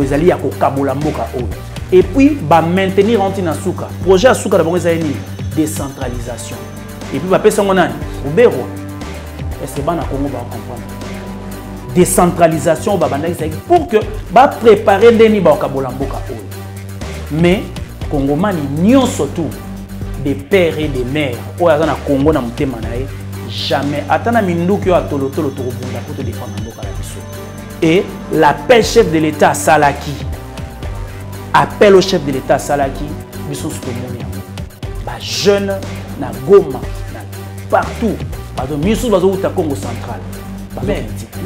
ezali ya kokabola mboka oyo. Et puis ba maintenir anti na suka. Projet asuka d'abord ezali ni décentralisation. Et puis ba pesa ngonani ubero. Est-ce que bana Congo va comprendre? Décentralisation ba banda ezali pour que ba préparer ndeni ba kokabola mboka oyo. Mais Congomani nyonso tout des pères et des mères oyo na Congo na mutema na ye jamais atana minduki yo atolotolo to bunda pour te défendre mboka la biso. Et l'appel chef de l'État Salaki, appel au chef de l'État Salaki, biso sotomoni yango ba jeune na Goma na partout bazo miso bazo uta Congo central mais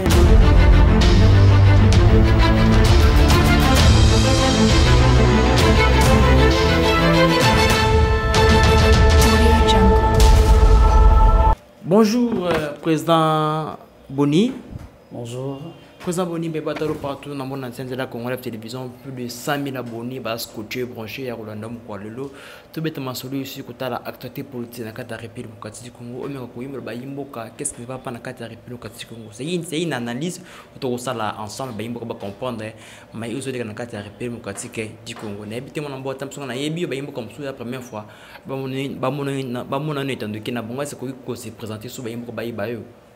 bonjour président Boni. Bonjour. Président Boni, Bebatalo partout dans mon ancienne de la Congo télévision, plus de 100 000 abonnés, bas côté branché à Rolanda Mkwalelo. Tout bêtement celui ici qui a l'actualité politique dans la République démocratique du Congo. Oméga Koyim, le Bayimboka, qu'est-ce qui ne va pas dans la République démocratique du Congo? C'est une analyse autour de ça là ensemble. Bayimboka va comprendre, mais il y a dans la République démocratique du Congo. N'habitez mon emboîtement, on a ébi Bayimboka comme ça la première fois. Bamon étant de Kenabonga, c'est qu'on s'est présenté sur Bayimboka Bayibayo.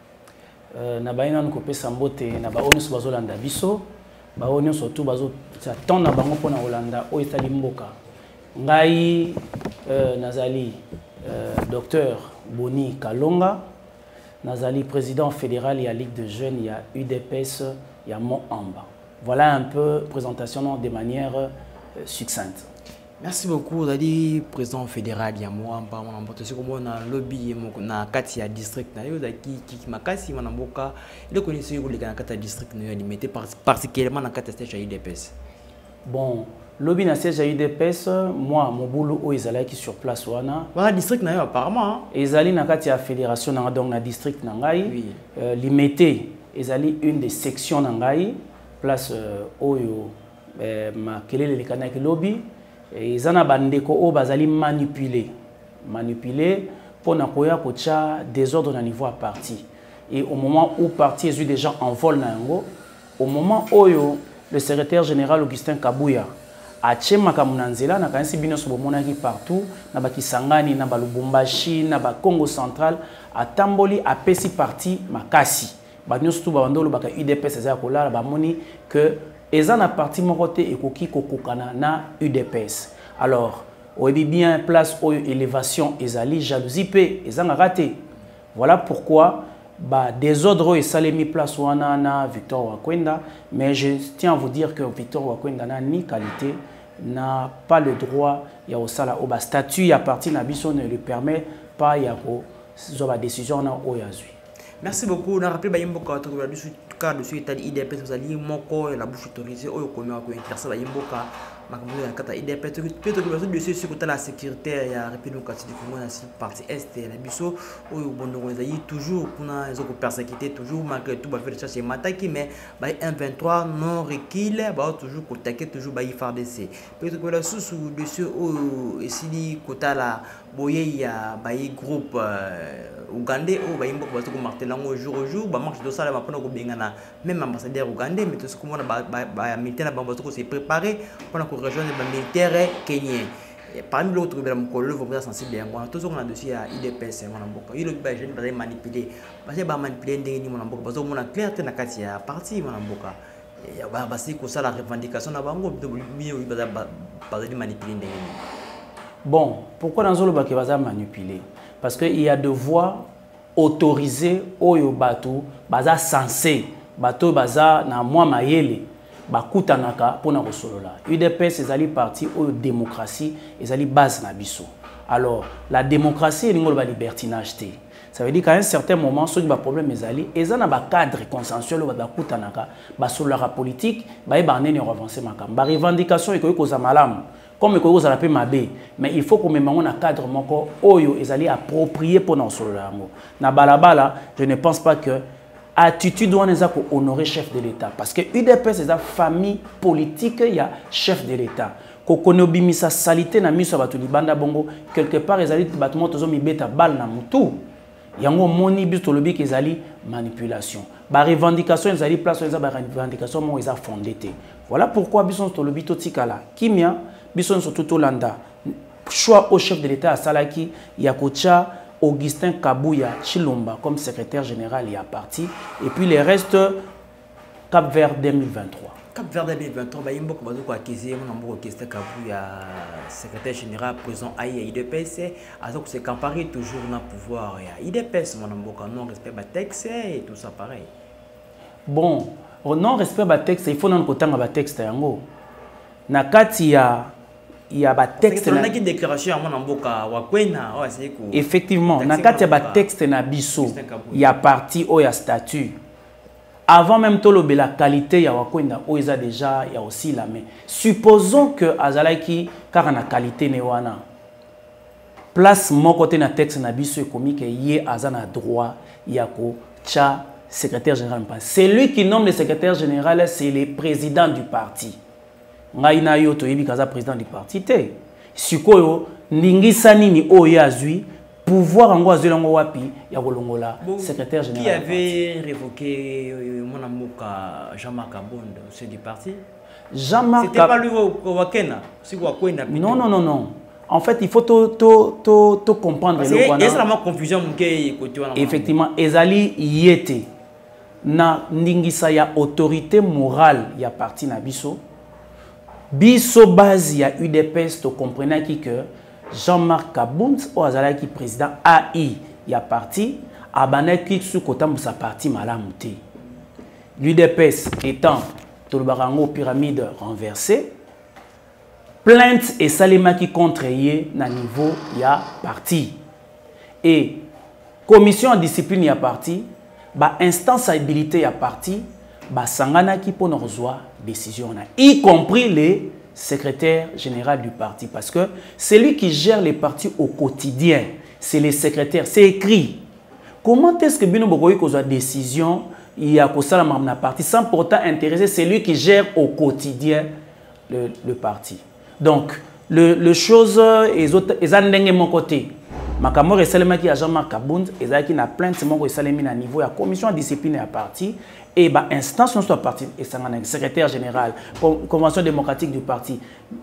Na baina nko pesa mbote na ba onyo bazo landa biso ba onyo surtout bazo ton na bango pona Holanda o etali mboka ngai nazali docteur Boni Kalonga nazali président fédéral et à Ligue de jeunes il y a UDPS il y a Mont Amba. Voilà un peu présentation de manière succincte. Merci beaucoup. Vous avez dit président fédéral, il y a moi, on a lobby, on a Katia district, qui m'a cassé, on a boka. Il connaît ce que les Katia district nous limité particulièrement dans Katia stage à UDPS. Bon, lobby na stage à UDPS, moi, mon boulot au Israël qui sur place wana. Voilà district na apparemment. Israël na Katia fédération na donc na district na ngai. Limité, Israël une des sections na ngai, place oyo ma kelele le kanaki lobby. Et ils ont bandeko bazali manipulé pour na koya kocha désordre na niveau à parti. Et au moment où parti est déjà en vol na yango, au moment où le secrétaire général Augustin Kabouya a tchema kamunanzela na kanisi bino so bomonaki partout na bakisangani na balubumbashi na ba Congo central a tamboli a pesi parti makasi. Ba nyonso tout ba bandolo baka UDPS za kolala ba moni que ezan a parti mokote ekoki kokokana na UDPS. Alors, on dit bien place où élévation ezali jalousie pe ezan a raté. Voilà pourquoi bah désordre et salemi place wana na Victor Wakwenda, mais je tiens à vous dire que Victor Wakwenda n'a ni qualité, n'a pas le droit ya osala au ba statut ya parti na biso ne lui permet pas ya ko zoba décision na oyazui. Merci beaucoup. On a rappelé Bayimboka au cas de suite à l'IDP, vous allez moko et la bouche autorisée au commun qui intéresse Bayimboka. Ma commune à Kata IDP, peut-être que le dossier sur la sécurité et la République démocratique du Congo, la partie Est et la Bisso, où on a toujours les autres persécutés, toujours malgré tout, faire chercher Mataki, mais M23 non recul, toujours contacter, toujours FARDC. Peut-être que la sous dossier où ici, Kota la Boye, il y a groupe ougandais, où Bayimbo va se marteler au jour au jour, marche de ça, même ambassadeur ougandais, mais tout ce que moi, militaire, s'est préparé pour rejoindre les militaires kenyans. Parmi l'autre, il y a un sensible. Tout ce qu'on a dessus à IDPS, il y a des jeunes qui manipulés. Parce que manipuler des gens, parce qu'on a clair que c'est la partie. La revendication de manipuler. Bon, pourquoi dans le bac va manipuler? Parce qu'il y a des voies autorisées au bateau, baza censé, bateau baza na moi mayele. Bakutanaka pour na kosolola. UDPS ezali parti au démocratie, ezali base na biso. Alors, la démocratie est une libertinage. Ça veut dire qu'à un certain moment, ceux qui ont problème ezali, ezali na ba cadre consensuel ou bakutanaka, ba solola politique, ba ebané ne avancer makam. Ba revendication et ko za malam. Comme ko za la pe mabe, mais il faut que même on a cadre moko oyo ezali approprié pour na solola ngo. Na balabala, je ne pense pas que attitude doit honorer chef de l'État. Parce que UDPS c'est la famille politique, il y a chef de l'État. Kokonobi sa salité na miso batu libanda bongo quelque part ezali battement tozo mi beta bal na mutu. yango moni biso tolobi ke ezali manipulation ba revendication ezali place eza ba revendication mo eza fondée te. Voilà pourquoi biso tolobi totikala kimia biso surtout tolanda choix au chef de l'État à Salaki Yakocha Augustin Kabouya Chilomba comme secrétaire général et à parti et puis les restes Cap Vert 2023. Cap Vert 2023 ba yimbo ko bazoko akiser mon ambo Augustin Kabouya secrétaire général président AI IDPS azo ko se comparer toujours na pouvoir ya IDPS mon ambo non respect ba texte et tout ça pareil. Bon, au non respect ba texte il faut non kotanga ba texte yango. Na kati ya il y a ba texte na qui déclaration mon amboka wa kwena o essayer ko effectivement na kati ya ba texte na biso il y a parti o ya statut avant même tout la qualité ya wa kwenda o eza déjà ya aussi la mais supposons que azalaki car na qualité ne wana place mon côté na texte na biso ekomi ke ye azana droit ya ko cha secrétaire général. C'est lui qui nomme le secrétaire général, c'est le président du parti. Ngaina yo to yebi kaza président du parti te. Sikoyo ningisa nini o yazui pouvoir ango azulango wapi ya kolongola secrétaire général. Qui avait révoqué mon amoka Jean-Marc Abondo, c'est du parti. Jean-Marc. C'était pas lui au Wakena, c'est Wakwena. Non non non non. En fait, il faut tout comprendre. Confusion. Effectivement, ezali yete na ndingisa ya autorité morale ya parti na biso. Biso base ya UDPS to comprenez que Jean-Marc Kabound ou azalaki président AI ya parti abanaki sous kotambu sa parti malamuté. L'UDPS étant tout le barango pyramide renversée. Plainte et salimaki contre yé na niveau ya parti. Et commission en discipline ya parti, ba instance habilité ya parti, ba sangana ki pour nous reçoit décision na, y compris les secrétaires généraux du parti parce que c'est lui qui gère les partis au quotidien, c'est les secrétaires, c'est écrit. Comment est-ce que bino bokoyi ko décision il y a ko sala na parti sans pourtant intéresser celui qui gère au quotidien le parti. Donc, le chose est à mon côté. Makamor et Salemaki à Jean-Marc Kabound, et qui n'a plein de mon Salemi à niveau, la commission de discipline à parti, et bah instance soit parti, et ça secrétaire général, convention démocratique du parti.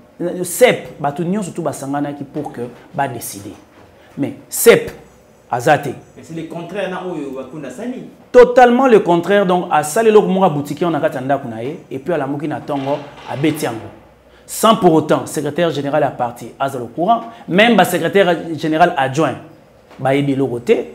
CEP, bah tout l'union surtout Basangana qui pour que bah décider. Mais CEP, Azate. C'est le contraire na Wakuna Sali. Totalement le contraire. Donc à Sali Lokmora boutique on a katanda kunaye, et puis à la Mokina Tongo à Betiango. Sans pour autant, secrétaire général à parti, Azal au courant, même le secrétaire général adjoint, Bayebi le côté,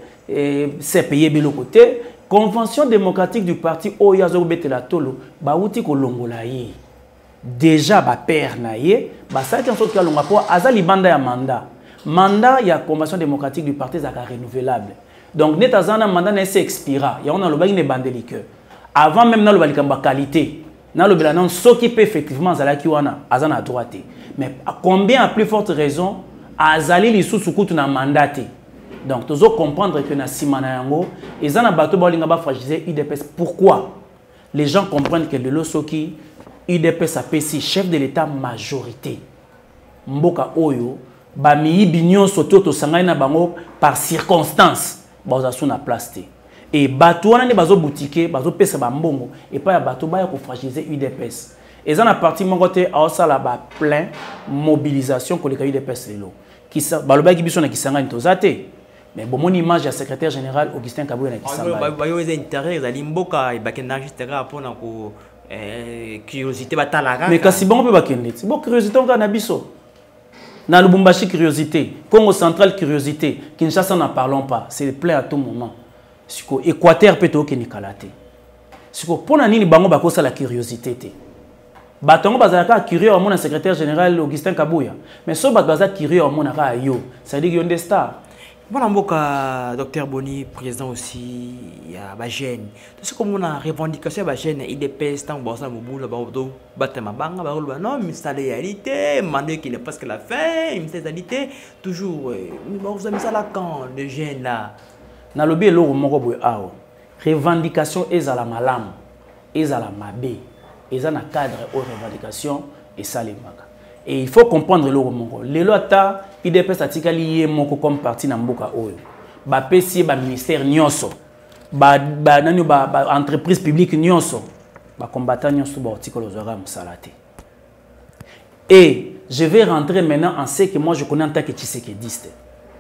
CPI le côté, convention démocratique du parti, Oyazo Betela Tolo, Baouti Kolongolaye. Déjà, ba père naye, ça est en sorte que l'on va Azali Banda ya mandat. Mandat, il y a convention démocratique du parti, ça renouvelable. Donc, net azana mandat n'est expira. Il y a un lobby ne bandelique. Avant même dans le balikamba qualité. Dans le bilan, ce qui peut effectivement Zalaki wana azana droite. Mais à combien à plus forte raison Azali li sous-sous na mandaté. Donc tu dois comprendre que na simana yango ezana bato ba linga ba fragiliser UDPS. Pourquoi? Les gens comprennent que de l'Osoki UDPS a pesi chef de l'État majorité. Mboka oyo ba mi binyon soto to sangay na bango par circonstance ba za suna place. Et bateau on a des bateaux boutiques, bateaux pèse bambongo et pas bateau ba pour fragiliser UDPS. Et ça na parti mon côté à ça là bas plein mobilisation pour les UDPS lelo. Qui ça baloba qui biso na kisanga ntozate. Mais bon mon image ya secrétaire général Augustin Kabouya na kisanga. Ba yo intérêt za limboka et bakenda juste pour na ko curiosité batalaka. Mais kasi bon peut bakende. Bon curiosité on na biso. Na Lubumbashi curiosité, Congo central curiosité, Kinshasa n'en parlons pas, c'est plein à tout moment. Siko Équateur peut être nikalate. Siko pour nani bango bakosa la curiosité te. Batongo bazaka curieux au mon secrétaire général Augustin Kabouya. Mais so bazaka curieux au mon aka yo, ça dit qu'il y a des stars. Voilà mboka docteur Boni président aussi ya ba jeune. Tout ce comme on a revendication ba jeune IDPS tant bossa mobula ba do batema banga ba rolba non mais ça réalité mandé qu'il est presque la fin, une réalité toujours vous avez ça là quand les jeunes là na lobi eloko moko boye awo revendication ezala malamu ezala mabe ezana cadre aux revendications et salemaka et il faut comprendre eloko moko lelo ata IDPS atikali ye moko comme parti na mboka oyo ba PC ba ministère nyonso ba nani ba entreprise publique nyonso ba combattant nyonso ba article ozora musalate. Et je vais rentrer maintenant en ce que moi je connais en tant que tshisekediste.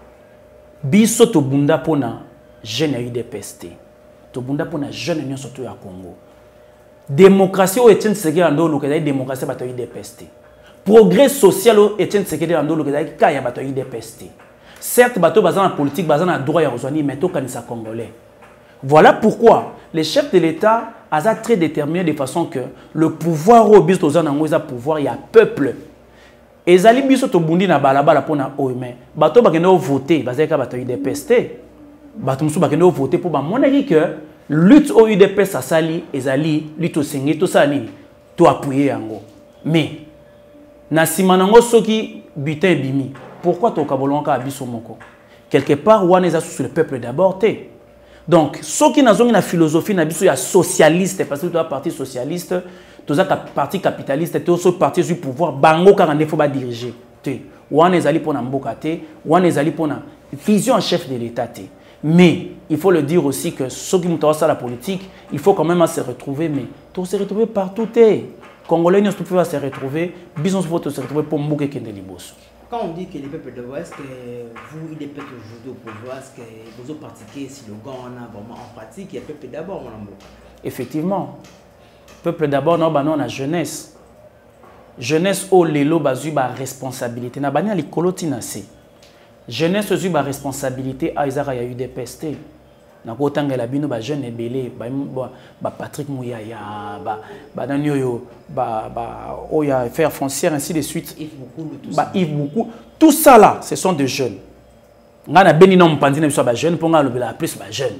Biso to bunda pona jeune ya UDPS te. To bunda pona jeune nyonso to ya Congo. Démocratie o Etienne Tshisekedi andolo ke démocratie bato UDPS te. Progrès social o Etienne Tshisekedi andolo ke kaya bato UDPS te. Certes bato bazana politique bazana droit ya ozwani mais to kanisa congolais. Voilà pourquoi les chefs de l'État a très déterminé de façon que le pouvoir au biso tozana ngo eza pouvoir ya peuple. Ezali biso to bundi na balabala pona o mais bato bakendo voter bazeka bato UDPS te. Bato musu bakendo voter pour ba monaki que lutte au UDPS à sali ezali lutte au sengi to sali to appuyer yango. Mais na simanango soki butin bimi pourquoi to kabolonka abiso moko quelque part wana eza sur le peuple d'abord te. Donc soki nazongi na philosophie na biso ya socialiste parce que to parti socialiste to za parti capitaliste to so parti du pouvoir bango ka ndefo ba diriger te wana ezali pona mboka te wana ezali pona vision en chef de l'État te. Mais il faut le dire aussi que ceux qui ont la politique, il faut quand même se retrouver, mais tout se retrouver partout. Congolais ne peuvent se retrouver, Bison se retrouver pour Mbouké Kendelibos. Quand on dit que les peuples de l'Ouest, est-ce que vous, il est peut-être aujourd'hui au pouvoir, est-ce que vous avez pratiqué si le gars on a vraiment en pratique, il y a peuple d'abord, mon amour? Effectivement. Peuple d'abord, non, non, la jeunesse. Jeunesse, au lélo, bazu, ba responsabilité. Na banya li kolotina se. Jeunesse aussi ba responsabilité à Isaac ya UDPS te. Na ko tangela bino ba jeune ebele ba Patrick Mouyaya ba nani oyo ba oya faire foncière ainsi de suite. Yves beaucoup tout ça là ce sont des jeunes. Ngana beni non mpandi na biso ba jeune pour nga lobela plus ba jeune.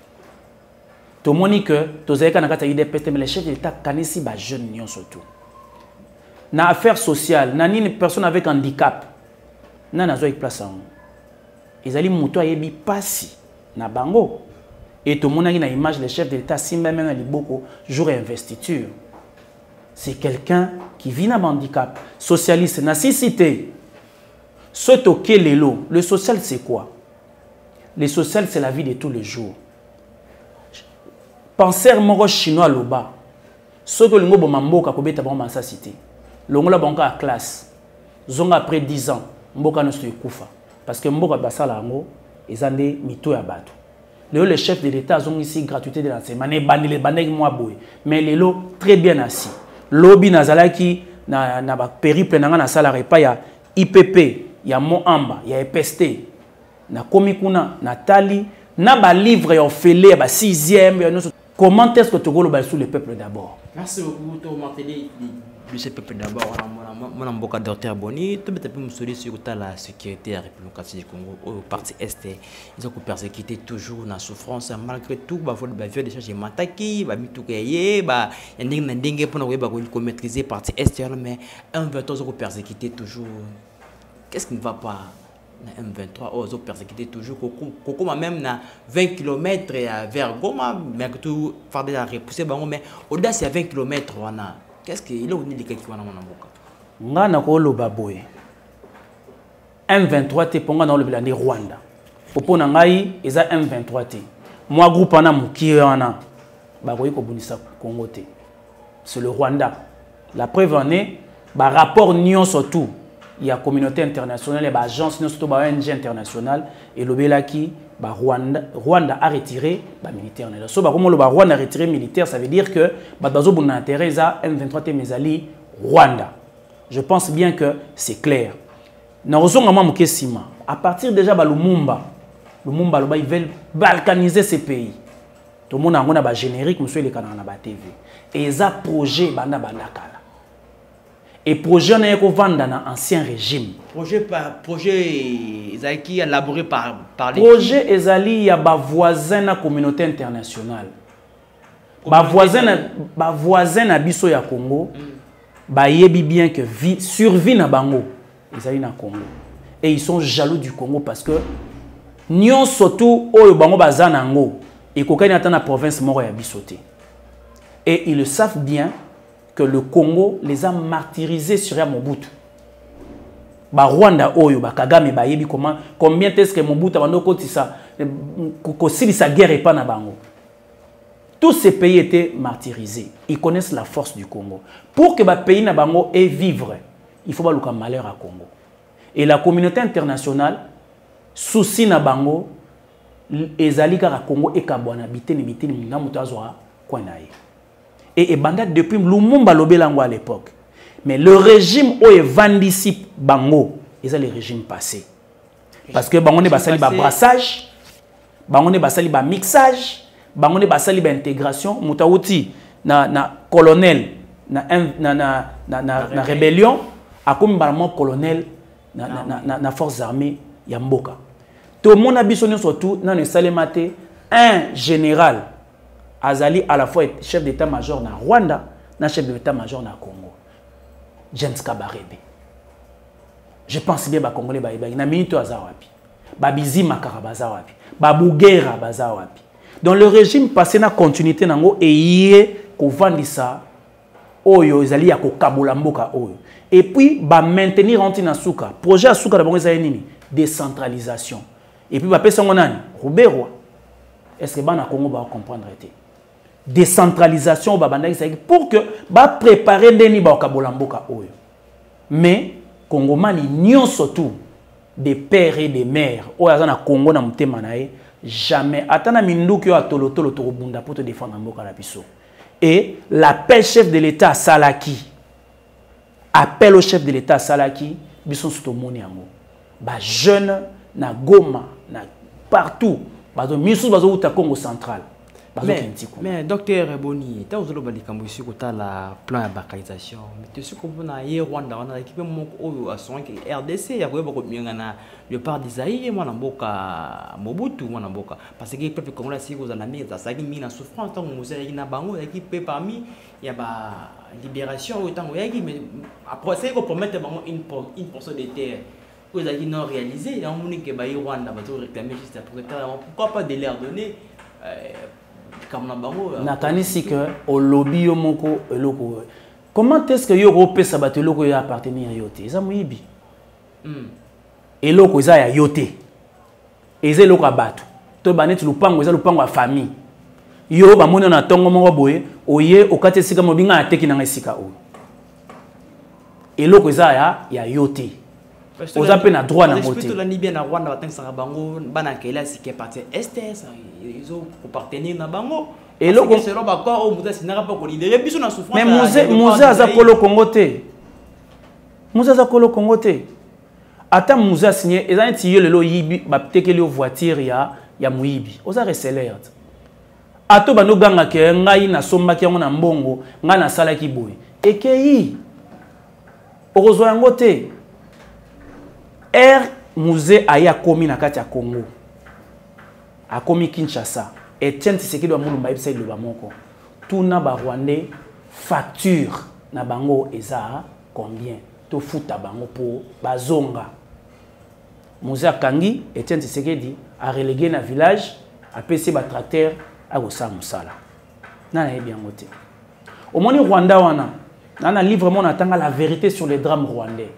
To monique to zeka na kata UDPS te mais les chefs d'état kanisi ba jeune nyon surtout. Na affaire sociale, na ni personne avec handicap. Na zo ek place en ezali moto ayebi pasi na bango et tout le monde a une image les chefs de l'État si même à liboko jour investiture c'est quelqu'un qui vit na handicap socialiste na cité ce toqué lelo le social c'est quoi le social c'est la vie de tous les jours penseur moko chinois loba ce que le ngo bomamboka ko beta bon sa cité longola banka à classe zonga après 10 ans mboka no se kufa parce que mboka basala ngo ezande mito ya bato le chef de l'État ont ici gratuité de l'enseignement ne bandile bandeki moi boy mais lelo très bien assis lobby nazalaki na ba périple nanga na sala repa ya IPP ya Moamba ya EPST na komi kuna Natali na ba livre ya ofele ba 6e comment est-ce que togolo ba sous le peuple d'abord. Merci beaucoup to martelé le peuple d'abord mon mboka docteur Boni to beta pe musoli sur la sécurité la République du Congo au parti est ils ont persécuté toujours na souffrance malgré tout ba vol ba viol de charge mataki ba mitukaye ba ndenge pour ko maîtriser parti est mais M23 ont persécuté toujours qu'est-ce qui ne va pas na M23 ils ont persécuté toujours Kokoma même na 20 km vers Goma mais que tout farder la repousser bango mais au-delà c'est 20 km wana qu'est-ce qu'il a uni les quelqu'un wana mona mboka ngana ko loba boye M23 te ponga na le bilandi Rwanda opona ngai eza M23 te moi groupe ana mukiye wana ba koyi ko bunisa Congo te c'est le Rwanda la preuve en est ba rapport nion surtout il y a communauté internationale et ba agence surtout ba ONG internationale et lobelaki ba Rwanda a retiré ba militaire na so ba comme le ba Rwanda a retiré militaire ça veut dire que ba bazo buna intérêt za M23 te mezali Rwanda. Je pense bien que c'est clair. À partir déjà de Lumumba, ils veulent balkaniser ces pays. Tout le monde a un générique, monsieur le canal na TV. Et ils ont projet banda bandakala. Et projet n'a pas vendu dans l'ancien régime. Projet qui élaboré par les projet ezali ya ba voisin na communauté internationale. Ba voisin na biso ya Congo. Ba yebi bien que survie na bango ezali na Congo et ils sont jaloux du Congo parce que nyon surtout oyo bango bazana ngo et kokani ata na province moko ya bisoté et ils le savent bien que le Congo les a martyrisés sur Mobutu ba Rwanda oyo ba Kagame ba yebi comment combien est-ce que Mobutu bando kotisa sa guerre et pas na bango. Tous ces pays étaient martyrisés. Ils connaissent la force du Congo. Pour que le pays na bango ait vivre, il faut pas le malheur à Congo. Et la communauté internationale, souci na bango, ezali kaka Congo et Kabwana biteni na mutazwa kwa nae. Et banda depuis Lumumba lobelango à l'époque. Mais le régime où est vandisi bango, c'est le régime passé. Parce que bango ne basali ba brassage, bango ne basali ba mixage, bango ne basali ba intégration, mutawuti na colonel na rébellion, a comme barman colonel na forces armées ya mboka. Tout le monde a besoin surtout dans le salemate un général azali à la fois chef d'état-major na Rwanda, na chef d'état-major na Congo. James Kabarebe. Je pense bien ba Congolais ba na minito azawapi. Ba Bizima Karabaza wapi. Ba Bugera baza wapi. Dans le régime passé na continuité nango et yé ko vandisa oyo ezali ya ko kabola mboka oyo. Et puis ba maintenir anti suka. Projet asuka na bango ezali nini? Décentralisation. Et puis, bah, Roubero, est-ce que le Congo va comprendre? Décentralisation pour que bah, préparer les Kabolamboka. Mais, Congo man surtout des pères et des mères. Au Congo na manae jamais. Atana mindu ki a tolo torobunda pour te défendre Mboka la biso. Et l'appel chef de l'État Salaki. Appel au chef de l'État Salaki. Bison sutomoni amo. Bah jeune na Goma. Partout, Misou bazo uta Congo central. Mais docteur Boni, tu as aussi le plan de balkanisation. Mais tu sais qu'on a hier Rwanda, on a équipé mon à son RDC, il y a beaucoup de part d'Isaïe et moi n'amboka Mobutu, moi n'amboka. Parce que le peuple congolais si vous en avez, ça a mis en souffrance tant que vous avez une bango équipé parmi il y a ba libération autant que mais après c'est qu'on promet une portion de terre. Vous avez non réalisé, il y a un monde qui va Rwanda, va réclamer juste après. Pourquoi pas de leur donner comme la bango? Nakanisi que au lobby yomoko eloko. Comment est-ce que Europe ça va te loko ya appartenir yote? Eza muibi. Eloko eza ya yote. Eza eloko abatu. To banetu lupango eza lupango ya famille. Yo ba moni na tongo moko boye, oye okate sika mobinga ateki na ngesika o. Eloko eza ya yote. Vous avez un droit à la moitié. La Libye na Rwanda batang sa bango bana kela si ke parti STS ils ont appartenir na bango et le c'est là ba quoi au musa sinaka pas ko lidérer biso na souffrance. Mais musa za kolo Congo te. Musa za kolo Congo te. Ata musa signé ezan tiyo lelo yibi ba tekeli voiture ya muyibi. Oza reseller. Ato bano ganga ke ngai na somba ki yango na mbongo nga na sala ki boy. Ekei. Orozo yango te. Musée aya komi na kati ya Congo. A komi Kinshasa. Etienne Tshisekedi wa mulumba ibisa iloba moko. Tuna ba Rwandais facture na bango eza combien? To futa bango po bazonga. Musée akangi Etienne Tshisekedi a relégué na village a pesi ba tracteur a gosa musala. Na yebi yango te. Au moni Rwanda wana na livre mon atanga la vérité sur les drames rwandais.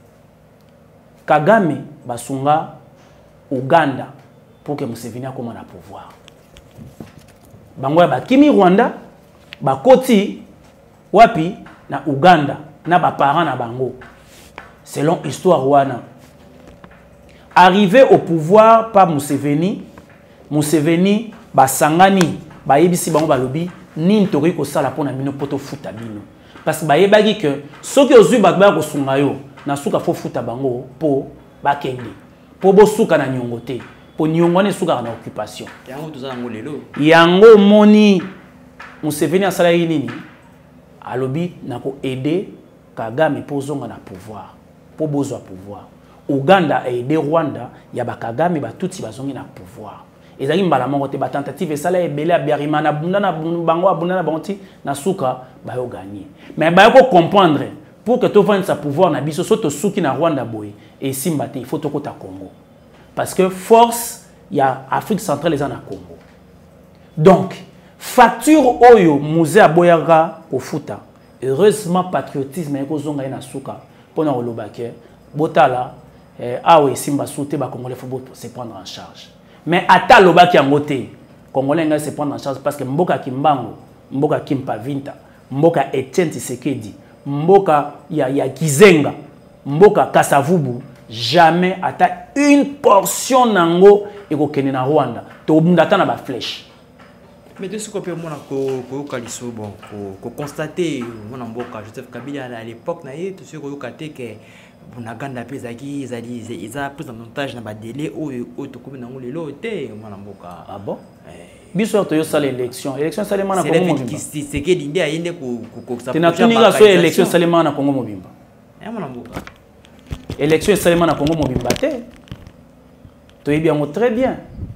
Kagame basunga Uganda pour que Museveni akoma na pouvoir. Bango ba kimi Rwanda bakoti wapi na Uganda na ba parents na bango. Selon histoire wana. Arrivé au pouvoir par Museveni, Museveni basangani ba yebisi bango balobi ni ntori ko sala pona mino poto futa bino. Parce que ba yebaki que soki ozui ba ko sunga yo na suka fo futa bango po bakende po bo suka na nyongo te po nyongo ne suka na occupation yango tozanga lelo yango moni Museveni asala nini alobi na ko aider Kagame po zonga na pouvoir po bozwa pouvoir. Uganda a aidé Rwanda ya ba Kagame ba tuti bazongi na pouvoir ezali mbala moko te ba tentative esala ebele abiarima na bunda na bango abunda na banti na suka ba yo gagner mais ba ko comprendre pour que tu fasses sa pouvoir na biso soto suki na Rwanda boy et simbate il faut to kota Congo parce que force il y a Afrique centrale les en Congo donc facture oyo musée aboyaka kofuta heureusement patriotisme eko zonga na suka pona olobake botala awe simba souté ba congolais faut se prendre en charge Mais ata lobaki en côté, Congolais nga se prendre en charge parce que mboka Kimbango, mboka Kimpa Vinta, mboka Etienne Tshisekedi, mboka ya Kizenga, mboka Kasavubu, jamais ata une portion nango eko kene na Rwanda. To bundata na ba flèche. Mais de ce qu'on peut constater, Joseph Kabila à l'époque, tout ce qu'on a que Bunaganda Pezaki, ils ont pris en otage dans le délai où tout comme dans le lot était. Ah bon? Biso to yo sala élection. Élection salema na Congo Mobimba. C'est que l'idée a yende ko ça. Tena tuninga so élection salema na Congo Mobimba. Élection salema na Congo Mobimba te. To yebi yango très bien.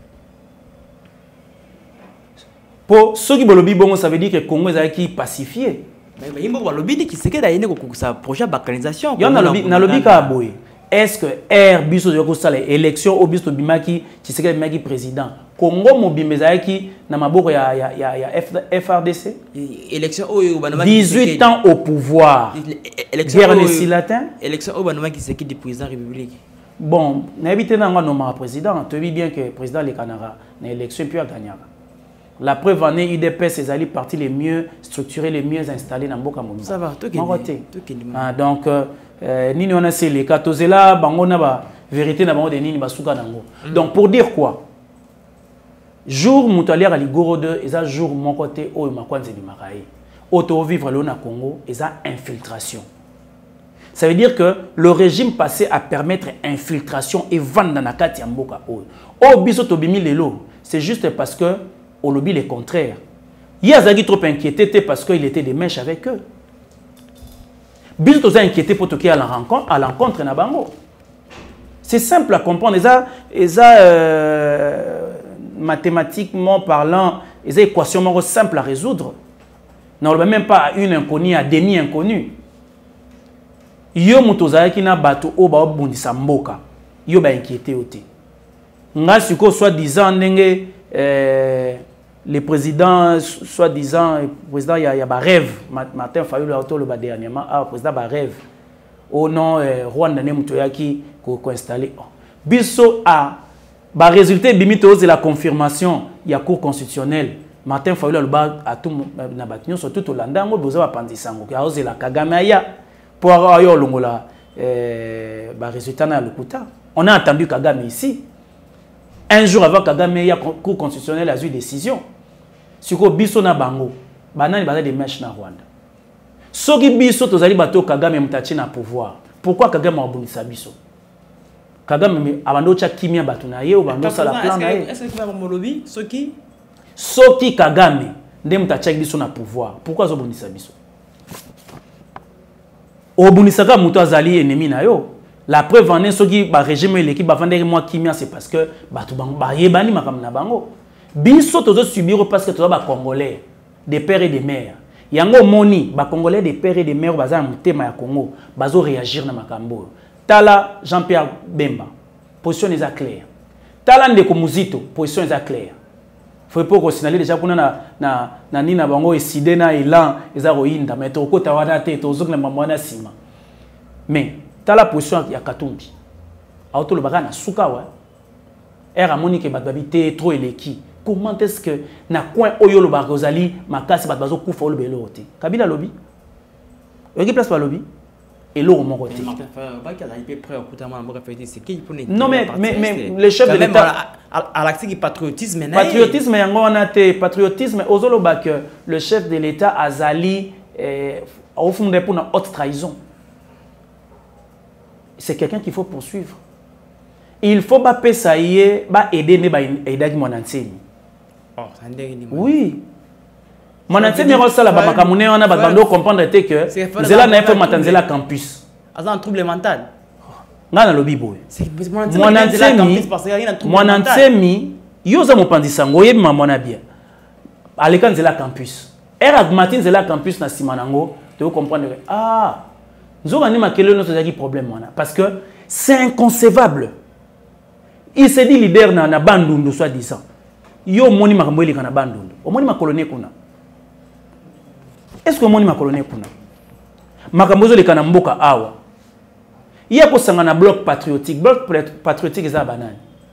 Pour ceux qui bolobi bongo, ça veut dire que le Congo est pacifié. Mais il y a un lobby qui a un projet de balkanisation. Il y a un lobby qui a aboyé. Est-ce que R biso de l'élection au biso bimaki qui c'est que président Congo mobimba qui na maboko ya FRDC élection 18 ans au pouvoir. Guerre de Silatin. Élection au banoma qui c'est qui du président république. Bon, n'habitez pas nommer président, tu dis bien que le président les Canara na élection puis a gagné. La preuve en est, UDPS, c'est les partis les mieux structurés, les mieux installés dans Mboka Mobimba. Ça va, tout est donc, Nini on a c'est les cas, là, bango na ba vérité na bango de Nini basuka nango. Donc pour dire quoi? Jour moutalière à Ligoro 2, et ça jour mon côté au Makwanze di Maraï. Auto vivre le na Congo, et ça infiltration. Ça veut dire que le régime passé à permettre infiltration et vendre dans la carte ya Mboka o. O biso to bimi lelo, c'est juste parce que au lobby les contraires. Il y a Zagi trop inquiété parce qu'il était des mèches avec eux. Biso toza inquiété pour toquer à l'encontre na bango. C'est simple à comprendre. Mathématiquement parlant, les équations simples à résoudre. Non, même pas à une inconnue, à demi inconnue. Yo mutoza ki na bato o ba bundisa mboka. Yo ba inquiété oté. Nga suko soi-disant ndenge les présidents, soi-disant, le président, il y a un rêve. Martin Fayulu a été dernièrement, le président a un rêve. Au nom Rwanda Nemutoyaki qui a installé. Bisso a résulté, c'est la confirmation, il y a cour constitutionnelle. Martin Fayulu a tout nabatinu, surtout au Landa, on a besoin de Pandisango, qui a osé la Kagame pour avoir le résultat dans le Kuta. On a entendu Kagame ici. Un jour avant Kagame, il y a cour constitutionnelle a eu décision. Si ko biso na bango, banani bazali des mèches na Rwanda. Soki biso tozali bato Kagame mutachi na pouvoir. Pourquoi Kagame a bonisa biso? Kagame abando cha kimia bato na ye ou bando sala plan na ye. Est-ce que va mon lobby Soki Kagame nde mutachi biso na pouvoir. Pourquoi zo bonisa biso? O bonisa ka muto azali ennemi na yo. La preuve en est soki ba régime l'équipe ba vendre moi kimia c'est parce que bato bango ba yebani makam na bango. Biso tozo subir parce que tozo ba Congolais des pères et des mères. Yango moni ba Congolais des pères et des mères baza mutema ya Congo bazo réagir na makambo. Tala Jean-Pierre Bemba position est claire. Tala Ndeko Muzito position est claire. Faut pas qu'on signaler déjà kuna na nina bango eside na elan ezaro inda mais to kota wana te tozo na mamwana sima. Mais tala position ya Katumbi. Auto le baga na sukawa. Era monique badabité trop eleki. Comment est-ce que na coin oyolo barozali makasi bazo kufa le belo te Kabila lobby oki place pas lobby et l'eau mon côté non mais le chef de l'état à l'accès du patriotisme yango wana te patriotisme ozolo ba que le chef de l'état azali au fond de pour une haute trahison. C'est quelqu'un qu'il faut poursuivre. Il faut pas payer ba aider ne ba aider ki monanteni. Oui. Monanteni rosala ba makamune wana ba bando comprendre que zela na fait matanzela campus. Aza un trouble mental. Ngana lobi boy. Monantemi yoza mopandisa ngoye mamona bien. Aleka nzela campus. Era matin nzela campus na simanango, tu veux comprendre que ah nzoka ni makelo no tozaki problème wana parce que c'est inconcevable. Il s'est dit leader na bandundu soit disant. Yo moni makambo eleka na bandundu. Omoni makolone kuna. Est-ce que omoni makolone kuna? Makambo zo leka na mboka awa. Il y a ko sanga na bloc patriotique. Bloc patriotique eza banani.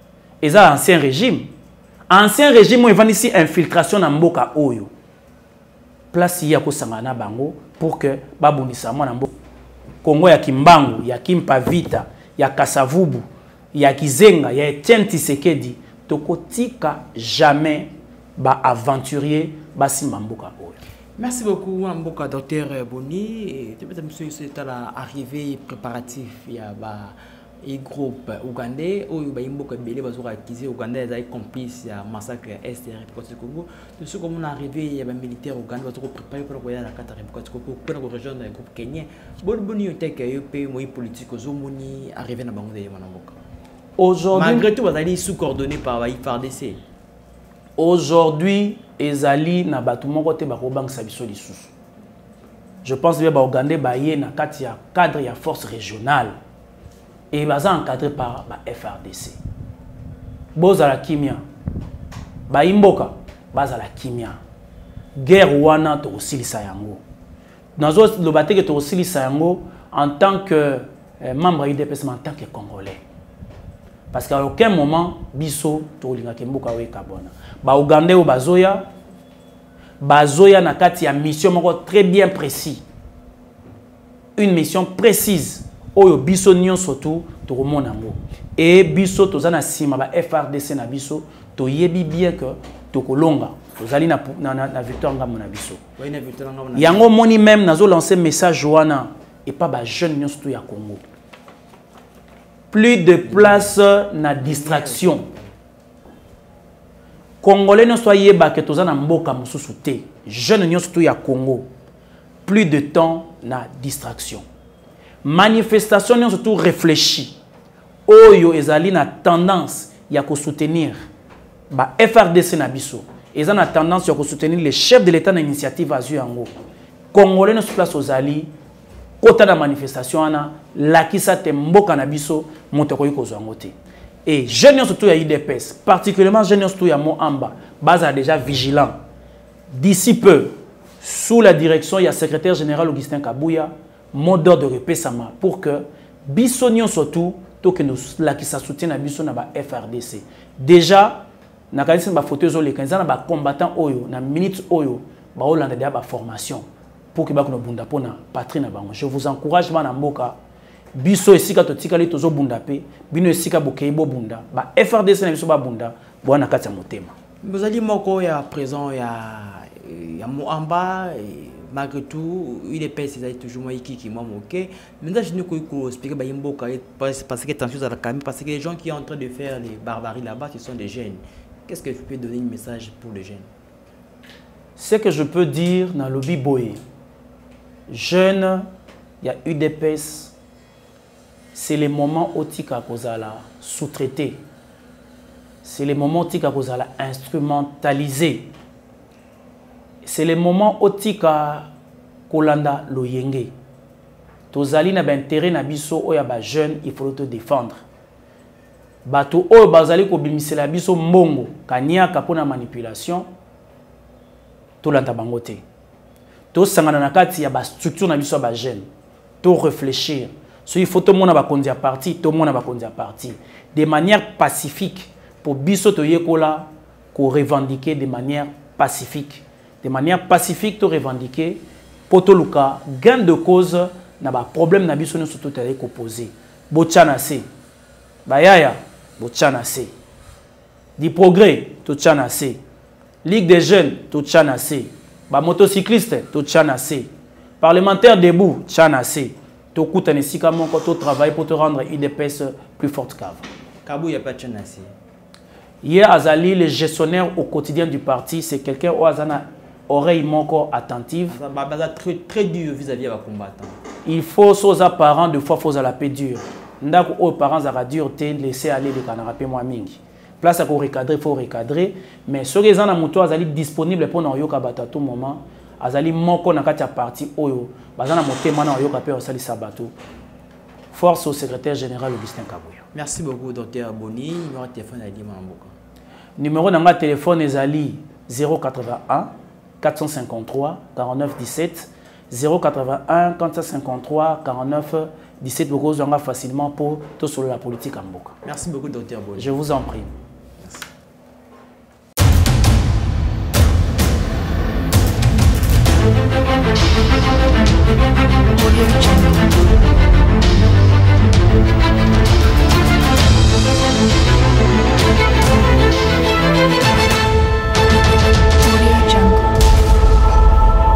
Et ça, ancien régime. Ancien régime, il y a ici infiltration dans Mboka Oyo. Place ya ko sangana bango pour que babunisa mwana Mboka. Congo ya Kimbangu, ya Kimpavita, ya Kasavubu, ya Kizenga, ya Etienne Tshisekedi, tokotika jamais ba aventurier basi Mboka Oyo. Merci beaucoup, Mboka, docteur Boni. C'est l'arrivée préparative. Il y a un groupe ougandais où il y a Mboka Belé, qui est ougandais, est complice du massacre est de la République du Congo. De ce qu'on est arrivé, il y a des militaires ougandais qui sont préparés pour la carte de la République du Congo, pour rejoindre le groupe kenyan. Boni, il y a des politiques qui sont arrivés dans le Mboka. Aujourd'hui, malgré tout, vous allez sous-coordonné par la FARDC. Aujourd'hui, ezali na batu moko te bakobangisa biso lisusu. Je pense que les Ougandais baye na kati ya cadre ya force régionale et baza encadré par la FRDC. Boza la kimia. Baimboka baza la kimia. Guerre wana to osilisa yango. Nazo le baté que to osilisa yango en tant que membre IDPS, en tant que Congolais. Parce qu'à aucun moment biso to linga kemboka we kabona. Ba Ougandais ou bazoya na kati ya mission moko très bien précis. Une mission précise oyo biso nyon surtout to monango. Et biso to zana sima ba FRDC na biso to yebi bien que to kolonga. To zali na victoire ngamo na biso. Yango moni même nazo lancer message wana et pas ba jeune nyon surtout ya Congo. Plus de place na distraction. Congolais ne soyez pas que tous en mboka mususu te. Jeunes n'y surtout ya Congo. Plus de temps na distraction. Manifestation n'y surtout réfléchi. Oyo ezali na tendance ya ko soutenir ba FRDC na biso. Ezali na tendance ya ko soutenir les chefs de l'État na initiative azu yango. Congolais ne se place aux ali. Kota na manifestation ana lakisa te mboka na biso moto ko yiko zangote. Et jeunes surtout ya IDPS, particulièrement jeunes surtout ya Moamba, base déjà vigilant. D'ici peu, sous la direction il y a secrétaire général Augustin Kabouya, mot d'ordre de repesama pour que bisonion surtout to que nous lakisa soutien na biso na ba FRDC. Déjà na kanisa ba photo zo le kanisa na ba combattant oyo na minute oyo ba Hollande déjà ba formation pour que ba ko bunda pona patrie na bango. Je vous encourage na mboka biso esika to tikali tozo bunda pe bino esika bokeibo bunda ba FRDC na biso ba bunda bwana kati ya motema. Vous allez moko ya présent ya Moamba malgré tout il est pèse c'est toujours moi qui moi OK. Maintenant je ne peux expliquer ba yimboka parce que tension à la caméra parce que les gens qui sont en train de faire les barbaries là-bas ce sont des jeunes. Qu'est-ce que tu peux donner un message pour les jeunes? Ce que je peux dire dans le lobby boy jeunes, il y a UDPS. C'est le moment où tika kozala sous-traité. C'est le moment où tika kozala instrumentalisé. C'est le moment où tika kolanda loyenge. Tozali na ba intérêt na biso oya ba jeune, il faut te défendre. Bato oyo bazali ko bimisela biso mbongo kaniaka pona manipulation. Tolanda bango te. To sangana na kati ya ba structure na biso ba jeune. To réfléchir. So il faut tout le monde va conduire parti, tout le monde va conduire parti. De manière pacifique, pour biso to yekola, ko revendiquer de manière pacifique. De manière pacifique, to revendiquer, pour tout le cas, gain de cause, n'a pas problème na biso nous surtout télé ko poser. Bochana se, bayaya, bochana se. Di progrès, to chana se. Ligue des jeunes, to chana se. Ba motocycliste, to chana se. Parlementaire debout, chana se. Tu travailles pour te rendre IDPS plus forte qu'avant. Kabou, il n'y a pas de chanassi. Hier, Azali, le gestionnaire au quotidien du parti, c'est quelqu'un qui a une oreille encore attentive. C'est très dur vis-à-vis des combattants. Il faut, aux parents, de fois, il faut la paix dure. Aux parents, à dur, laisser aller les canarapés moins mingi. Place à recadrer, il faut recadrer. Mais ceux qui sont disponibles pour nous à tout moment. Azali moko na kati ya parti oyo bazana motema na yoka pe osali sabato. Force au secrétaire général Augustin Kabouya. Merci beaucoup docteur Boni. Numéro de téléphone ali Mboka. Numéro de téléphone ezali 081 453 49 17 081 453 49 17 beaucoup facilement pour tout sur la politique en Mboka. Merci beaucoup docteur Boni. Je vous en prie. Audio Jungle.